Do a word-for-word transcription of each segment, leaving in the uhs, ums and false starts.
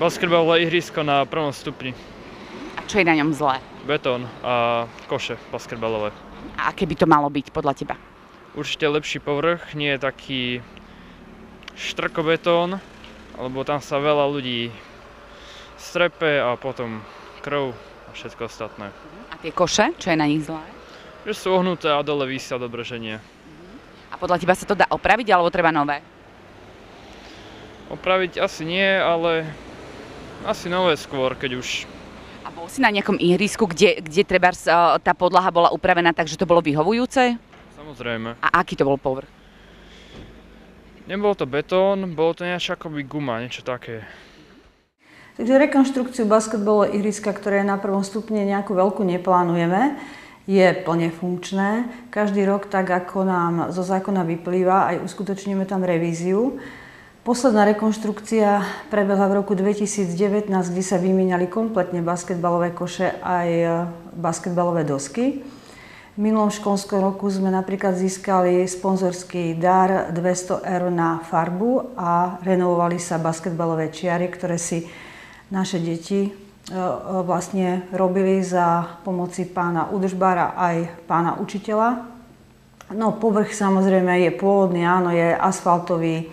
Basketbalové ihrisko na prvom stupni. A čo je na ňom zlé? Betón a koše basketbalové. A aké by to malo byť podľa teba? Určite lepší povrch, nie je taký štrkobetón, lebo tam sa veľa ľudí strepe a potom krv a všetko ostatné. A tie koše, čo je na nich zlé? Že sú ohnuté a dole visia do brženie. A podľa teba sa to dá opraviť, alebo treba nové? Opraviť asi nie, ale asi nové skôr, keď už... A bol si na nejakom ihrisku, kde, kde trebárs, uh, tá podlaha bola upravená tak, že to bolo vyhovujúce? Samozrejme. A aký to bol povrch? Nebol to betón, bolo to niečo akoby guma, niečo také. Takže rekonštrukciu basketbalového ihriska, ktoré je na prvom stupne, nejakú veľkú neplánujeme. Je plne funkčné. Každý rok, tak ako nám zo zákona vyplýva, aj uskutočníme tam revíziu. Posledná rekonštrukcia prebehla v roku dvetisícdevätnásť, kde sa vymieniali kompletne basketbalové koše aj basketbalové dosky. V minulom školskom roku sme napríklad získali sponzorský dar dvesto eur na farbu a renovovali sa basketbalové čiary, ktoré si naše deti vlastne robili za pomoci pána údržbára aj pána učiteľa. No, povrch samozrejme je pôvodný, áno, je asfaltový,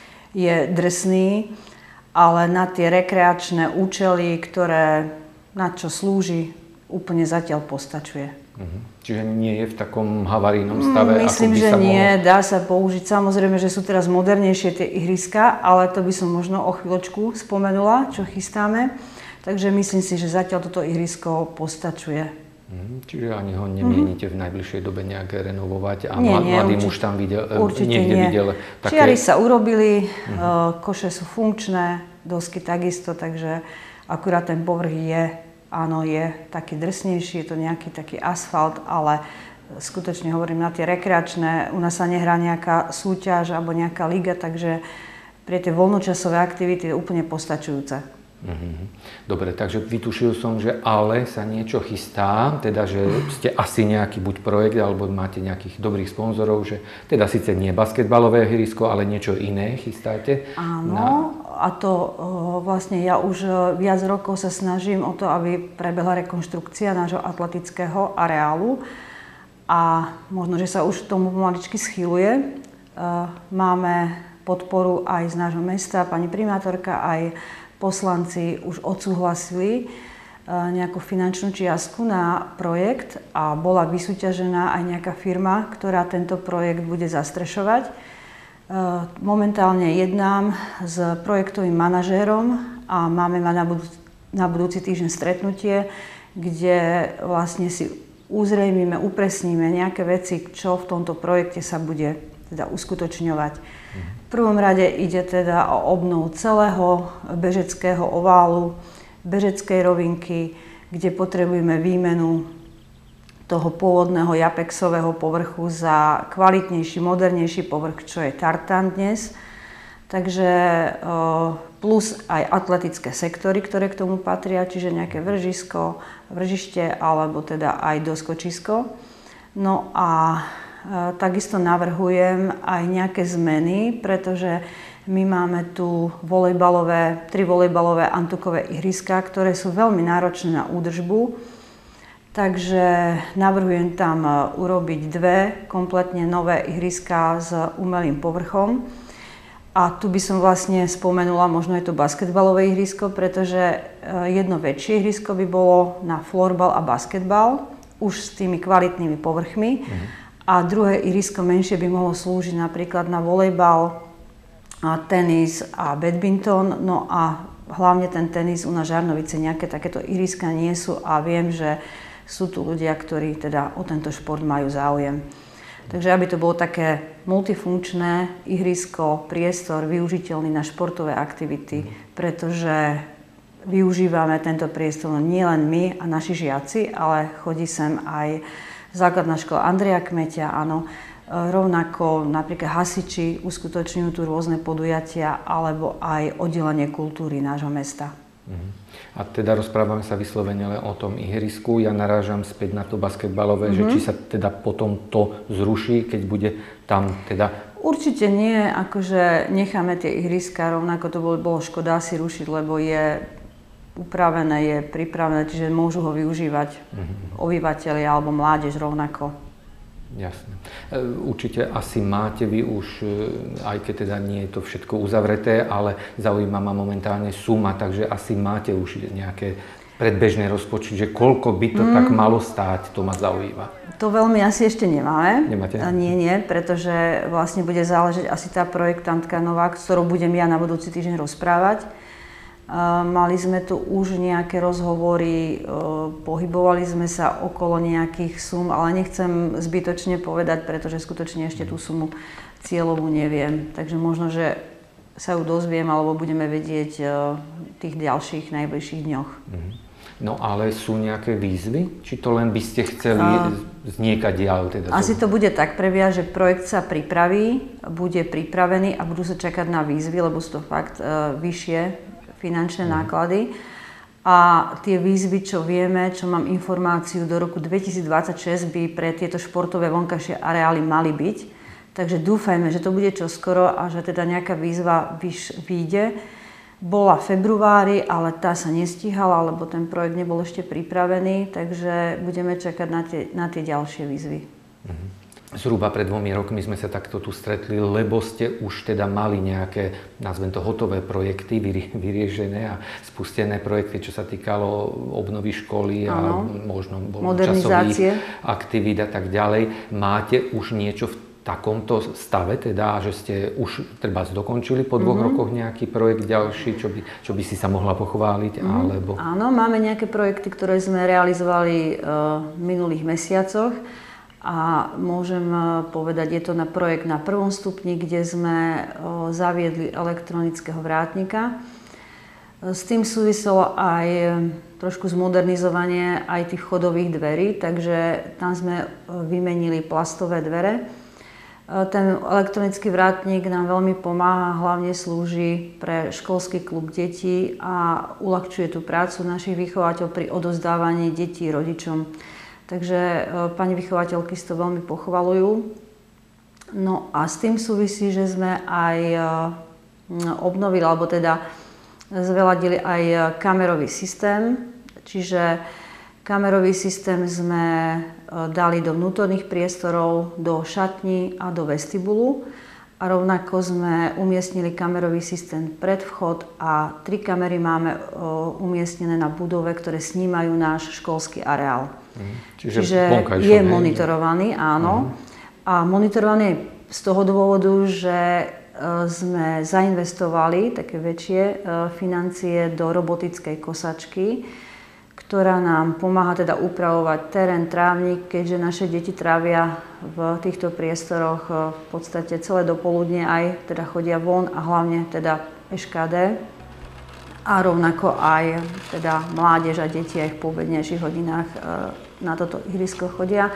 je drsný, ale na tie rekreačné účely, ktoré na čo slúži, úplne zatiaľ postačuje. Mhm. Čiže nie je v takom havarijnom stave? Myslím, ako by že sa nie, mohol... dá sa použiť. Samozrejme, že sú teraz modernejšie tie ihriska, ale to by som možno o chvíľočku spomenula, čo chystáme. Takže myslím si, že zatiaľ toto ihrisko postačuje. Mhm. Čiže ani ho nemienite v najbližšej dobe nejaké renovovať a nie, nie, mladý určite, muž tam videl, určite niekde nie. videl také... Čiary sa urobili, Mhm. koše sú funkčné, dosky takisto, takže akurát ten povrch je, áno, je taký drsnejší, je to nejaký taký asfalt, ale skutočne hovorím na tie rekreačné, u nás sa nehrá nejaká súťaž alebo nejaká liga, takže pre tie voľnočasové aktivity je úplne postačujúce. Dobre, takže vytušil som, že ale sa niečo chystá, teda, že ste asi nejaký buď projekt, alebo máte nejakých dobrých sponzorov, že teda síce nie basketbalové ihrisko, ale niečo iné chystáte. Áno, na... a to vlastne ja už viac rokov sa snažím o to, aby prebehla rekonštrukcia nášho atletického areálu a možno, že sa už tomu pomaličky schýluje. Máme podporu aj z nášho mesta, pani primátorka, aj poslanci už odsúhlasili nejakú finančnú čiastku na projekt a bola vysúťažená aj nejaká firma, ktorá tento projekt bude zastrešovať. Momentálne jednám s projektovým manažérom a máme na budúci, na budúci týždeň stretnutie, kde vlastne si uzrejmíme, upresníme nejaké veci, čo v tomto projekte sa bude teda uskutočňovať. V prvom rade ide teda o obnovu celého bežeckého oválu, bežeckej rovinky, kde potrebujeme výmenu toho pôvodného japexového povrchu za kvalitnejší, modernejší povrch, čo je tartan dnes. Takže plus aj atletické sektory, ktoré k tomu patria, čiže nejaké vržisko, vržište alebo teda aj doskočisko. No a takisto navrhujem aj nejaké zmeny, pretože my máme tu volejbalové, tri volejbalové antukové ihriská, ktoré sú veľmi náročné na údržbu. Takže navrhujem tam urobiť dve kompletne nové ihriská s umelým povrchom. A tu by som vlastne spomenula, možno je to basketbalové ihrisko, pretože jedno väčšie ihrisko by bolo na florbal a basketbal, už s tými kvalitnými povrchmi. Mhm. A druhé ihrisko menšie by mohlo slúžiť napríklad na volejbal, tenis a badminton. No a hlavne ten tenis u nás Žarnovice nejaké takéto ihriska nie sú a viem, že sú tu ľudia, ktorí teda o tento šport majú záujem. Takže aby to bolo také multifunkčné ihrisko, priestor využiteľný na športové aktivity, pretože využívame tento priestor nielen my a naši žiaci, ale chodí sem aj základná škola Andreja Kmeťa, áno. Rovnako napríklad hasiči uskutočňujú tu rôzne podujatia alebo aj oddelenie kultúry nášho mesta. A teda rozprávame sa vyslovene len o tom ihrisku. Ja narážam späť na to basketbalové, mm-hmm. že či sa teda potom to zruší, keď bude tam teda Určite nie, akože necháme tie ihriska, rovnako to bolo, bolo škoda si rušiť, lebo je upravené, je pripravené, čiže môžu ho využívať mm-hmm. obyvatelia alebo mládež rovnako. Jasné. Určite asi máte vy už, aj keď teda nie je to všetko uzavreté, ale zaujíma ma momentálne suma, takže asi máte už nejaké predbežné rozpočty, že koľko by to mm. tak malo stáť, to ma zaujíma. To veľmi asi ešte nemáme. Nemáte? Nie, nie, pretože vlastne bude záležať asi tá projektantka nová, s ktorou budem ja na budúci týždeň rozprávať. Uh, mali sme tu už nejaké rozhovory, uh, pohybovali sme sa okolo nejakých sum, ale nechcem zbytočne povedať, pretože skutočne ešte tú sumu cieľovú neviem. Takže možno, že sa ju dozviem, alebo budeme vedieť uh, v tých ďalších, najbližších dňoch. Mm-hmm. No ale sú nejaké výzvy? Či to len by ste chceli uh, zniekadiaľ? Teda asi to... to bude tak prebiehať, že projekt sa pripraví, bude pripravený a budú sa čakať na výzvy, lebo sú to fakt uh, vyššie finančné náklady. A tie výzvy, čo vieme, čo mám informáciu, do roku dvetisícdvadsaťšesť by pre tieto športové vonkajšie areály mali byť. Takže dúfajme, že to bude čoskoro a že teda nejaká výzva vyjde. Bola v februári, ale tá sa nestíhala, lebo ten projekt nebol ešte pripravený, takže budeme čakať na tie, na tie ďalšie výzvy. Mhm. Zhruba pred dvomi rokmi sme sa takto tu stretli, lebo ste už teda mali nejaké, nazvem to, hotové projekty, vyriešené a spustené projekty, čo sa týkalo obnovy školy a ano. možno časových aktivít a tak ďalej. Máte už niečo v takomto stave, teda, že ste už treba dokončili po dvoch mm-hmm. rokoch nejaký projekt ďalší, čo by, čo by si sa mohla pochváliť? Mm-hmm. Alebo... Áno, máme nejaké projekty, ktoré sme realizovali uh, v minulých mesiacoch. A môžem povedať, je to na projekt na prvom stupni, kde sme zaviedli elektronického vrátnika. S tým súviselo aj trošku zmodernizovanie aj tých vchodových dverí, takže tam sme vymenili plastové dvere. Ten elektronický vrátnik nám veľmi pomáha, hlavne slúži pre školský klub detí a uľahčuje tú prácu našich vychovateľov pri odovzdávaní detí rodičom. Takže pani vychovateľky si to veľmi pochvalujú. No a s tým súvisí, že sme aj obnovili, alebo teda zveladili aj kamerový systém. Čiže kamerový systém sme dali do vnútorných priestorov, do šatní a do vestibulu. A rovnako sme umiestnili kamerový systém pred vchod a tri kamery máme umiestnené na budove, ktoré snímajú náš školský areál. Mm. Čiže, Čiže je monitorovaný, áno. Mm. A monitorovaný z toho dôvodu, že sme zainvestovali také väčšie financie do robotickej kosačky, ktorá nám pomáha teda upravovať terén, trávnik, keďže naše deti trávia v týchto priestoroch v podstate celé dopoludne, aj teda chodia von a hlavne teda eš ká dé a rovnako aj teda mládež a deti aj v poobednejších hodinách na toto ihrisko chodia.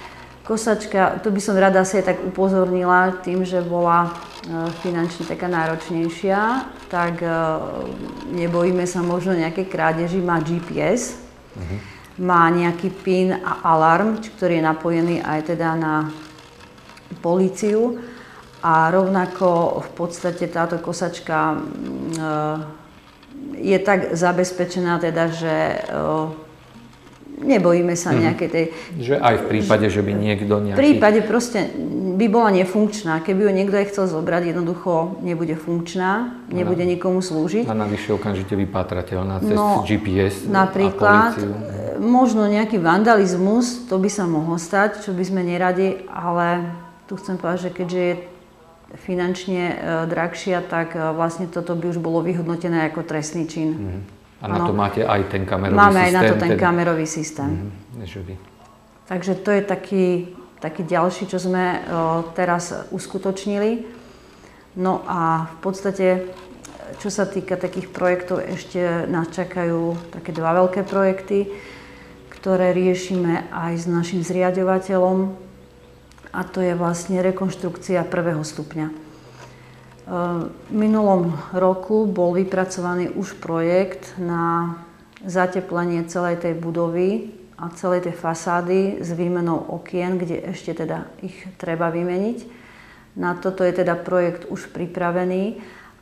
Kosačka, to by som rada si aj tak upozornila, tým, že bola finančne taká náročnejšia, tak nebojíme sa možno nejaké krádeži, má gé pé es, uh-huh. má nejaký pin a alarm, ktorý je napojený aj teda na políciu a rovnako v podstate táto kosačka je tak zabezpečená teda, že nebojíme sa nejakej tej... Že aj v prípade, že by niekto nejaký... V prípade proste by bola nefunkčná. Keby ju niekto aj chcel zobrať, jednoducho nebude funkčná, nebude nikomu slúžiť. A navyše okamžite vypátrateľná cez no, gé pé es napríklad, a políciu. Možno nejaký vandalizmus, to by sa mohlo stať, čo by sme neradi, ale tu chcem povedať, že keďže je finančne e, drahšia, tak e, vlastne toto by už bolo vyhodnotené ako trestný čin. Mm-hmm. A na ano. To máte aj ten kamerový Máme systém? Máme aj na to ten teda... kamerový systém. Mm-hmm. Takže to je taký, taký ďalší, čo sme o, teraz uskutočnili. No a v podstate, čo sa týka takých projektov, ešte nás čakajú také dva veľké projekty, ktoré riešime aj s našim zriaďovateľom. A to je vlastne rekonštrukcia prvého stupňa. V minulom roku bol vypracovaný už projekt na zateplenie celej tej budovy a celej tej fasády s výmenou okien, kde ešte teda ich treba vymeniť. Na toto je teda projekt už pripravený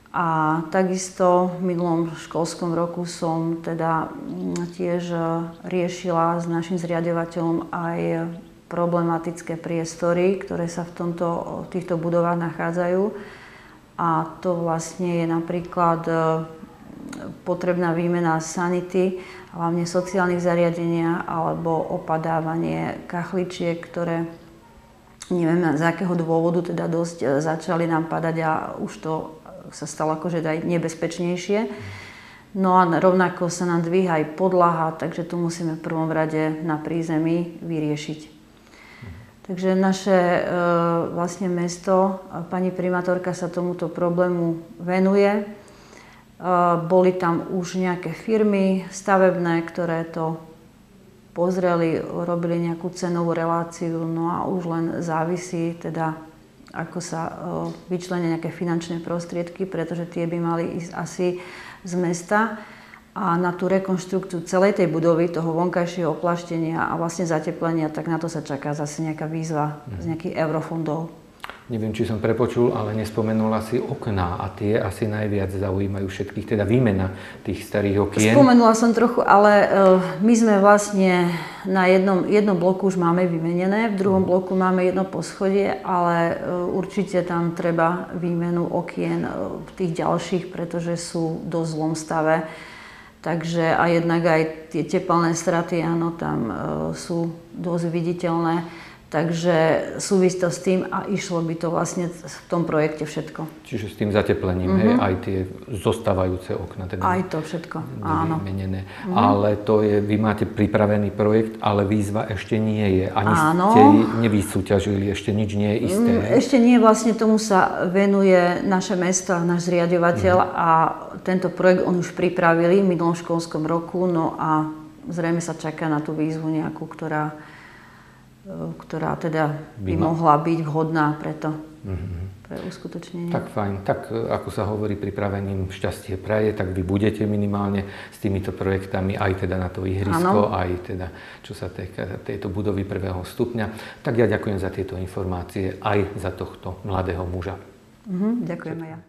a takisto v minulom školskom roku som teda tiež riešila s našim zriaďovateľom aj problematické priestory, ktoré sa v, tomto, v týchto budovách nachádzajú. A to vlastne je napríklad potrebná výmena sanity, hlavne sociálnych zariadenia alebo opadávanie kachličiek, ktoré neviem z akého dôvodu teda dosť začali nám padať a už to sa stalo akože aj nebezpečnejšie. No a rovnako sa nám dvíha aj podlaha, takže tu musíme v prvom rade na prízemí vyriešiť. Takže naše e, vlastne mesto, pani primátorka sa tomuto problému venuje. E, boli tam už nejaké firmy stavebné, ktoré to pozreli, robili nejakú cenovú reláciu, no a už len závisí teda, ako sa e, vyčlenia nejaké finančné prostriedky, pretože tie by mali ísť asi z mesta. A na tú rekonštrukciu celej tej budovy, toho vonkajšieho oplaštenia a vlastne zateplenia, tak na to sa čaká zase nejaká výzva z nejakých eurofondov. Neviem, či som prepočul, ale nespomenula si okná a tie asi najviac zaujímajú všetkých, teda výmena tých starých okien. Spomenula som trochu, ale my sme vlastne na jednom, jednom bloku už máme vymenené, v druhom bloku máme jedno poschodie, ale určite tam treba výmenu okien v tých ďalších, pretože sú v dosť zlom stave. Takže a jednak aj tie tepelné straty, áno, tam e, sú dosť viditeľné. Takže súvisí to s tým a išlo by to vlastne v tom projekte všetko. Čiže s tým zateplením, mm-hmm. hej, aj tie zostávajúce okna. Teda aj to všetko, áno. Vymenené. Mm-hmm. Ale to je, vy máte pripravený projekt, ale výzva ešte nie je. Ani áno. ste nevysúťažili, ešte nič nie je isté. Ešte nie, vlastne tomu sa venuje naše mesto a náš zriaďovateľ mm-hmm. a tento projekt on už pripravili v minulom školskom roku, no a zrejme sa čaká na tú výzvu nejakú, ktorá ktorá teda by, by mohla byť vhodná pre to, mm-hmm. pre uskutočnenie. Tak fajn. Tak ako sa hovorí, pripravením šťastie praje, tak vy budete minimálne s týmito projektami aj teda na to ihrisko, ano. Aj teda čo sa týka tejto budovy prvého stupňa. Tak ja ďakujem za tieto informácie aj za tohto mladého muža. Mm-hmm. Ďakujem aj ja.